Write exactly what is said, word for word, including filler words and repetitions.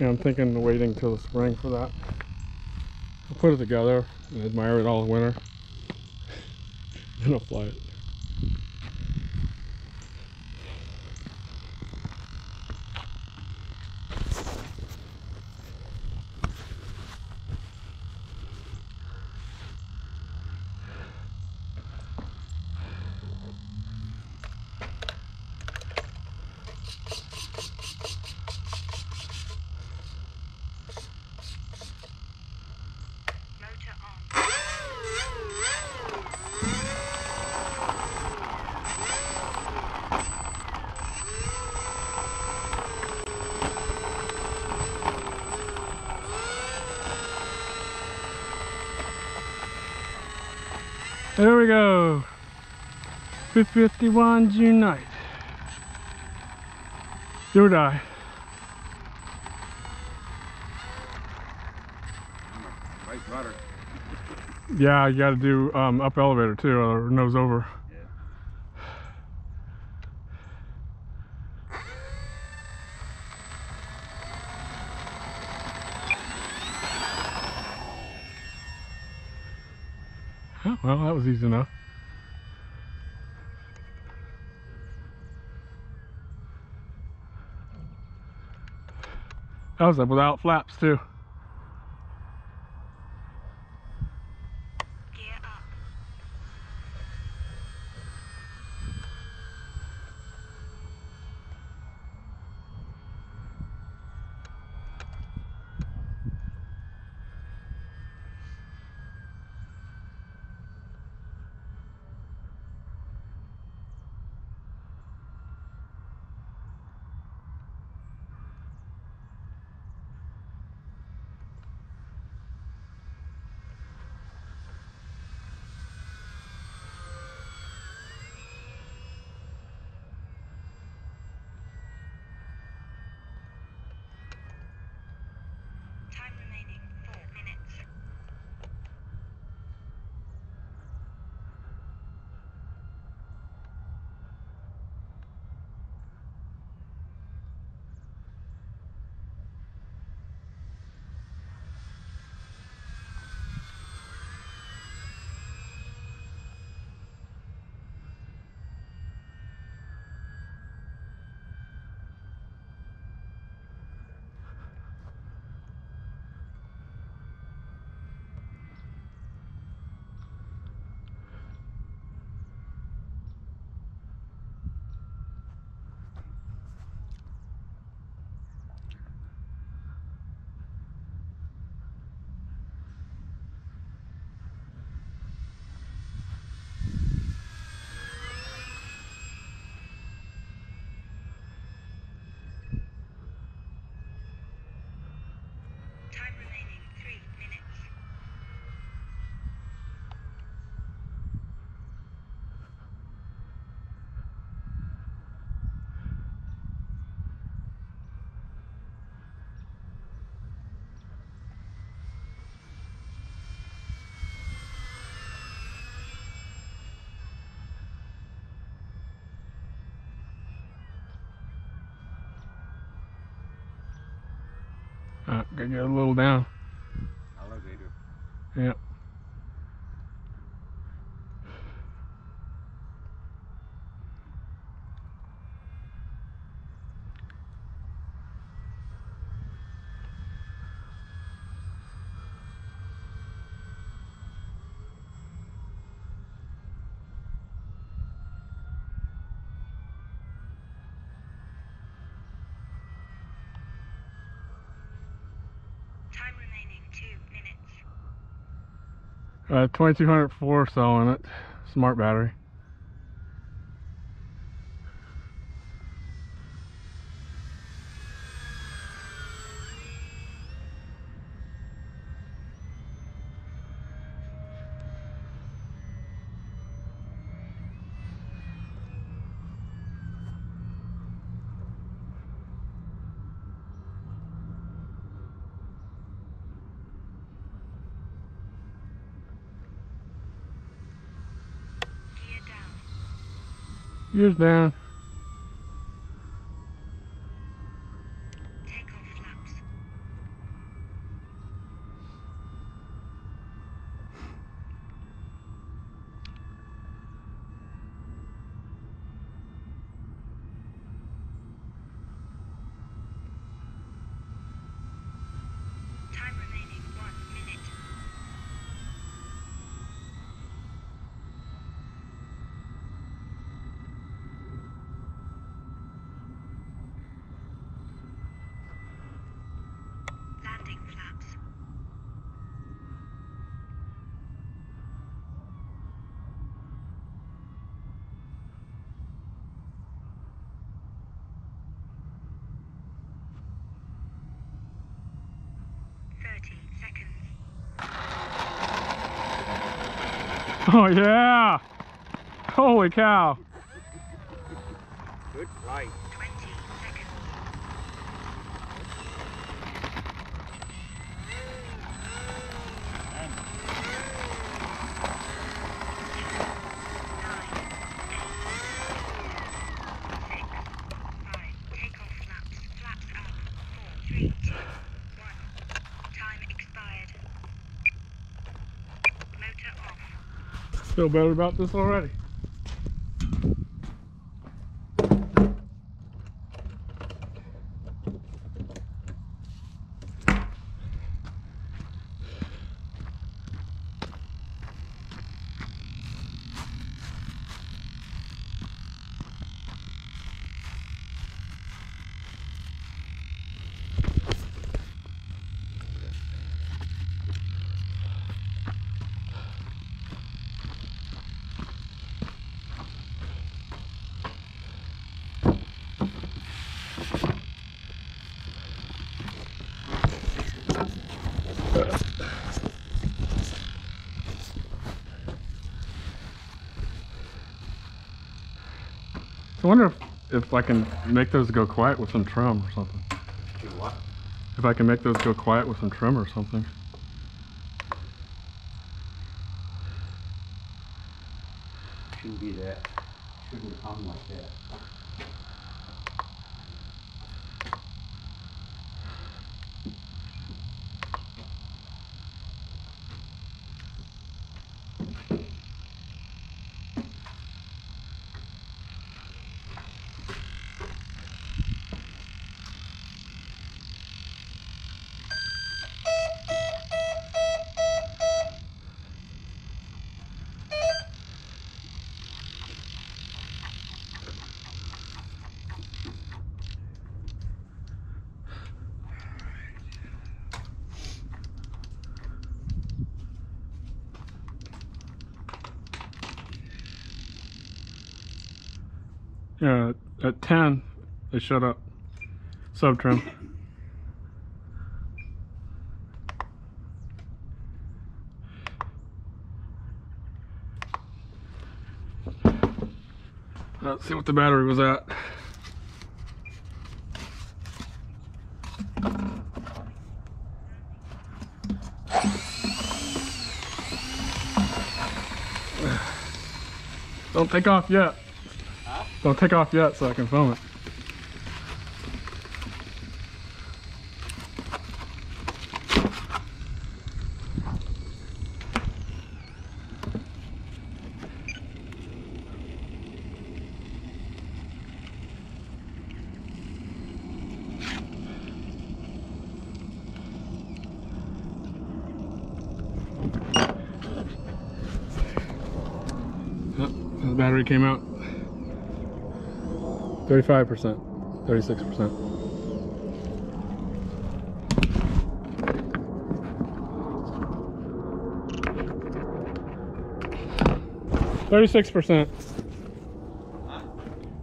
Yeah, I'm thinking of waiting till the spring for that. I'll put it together and admire it all winter. Then I'll fly it. There we go. P fifty-one D Nite. Do or die. Nice rudder. Yeah, you gotta do um, up elevator too, or nose over. Oh, well, that was easy enough. That was up without flaps too. Gear up. Time remaining four minutes. Time remaining three minutes. Uh, gotta get a little down. Elevator. Yep. Time remaining two minutes. Uh, twenty-two hundred four cell in it. Smart battery. Gear down. Gears down. Take off flaps. Oh yeah! Holy cow! Good flight. twenty seconds. Nine, eight, six, five. Takeoff flaps. Flaps up. Four, three, two, one. Time expired. Motor off. Feel better about this already. I wonder if, if I can make those go quiet with some trim or something. Do what? If I can make those go quiet with some trim or something. Shouldn't be that. Shouldn't hum like that. Yeah, at ten, they shut up. Sub trim. Let's see what the battery was at. Don't take off yet. Huh? Don't take off yet so I can film it. The battery came out thirty-five percent, thirty-six percent. thirty-six percent.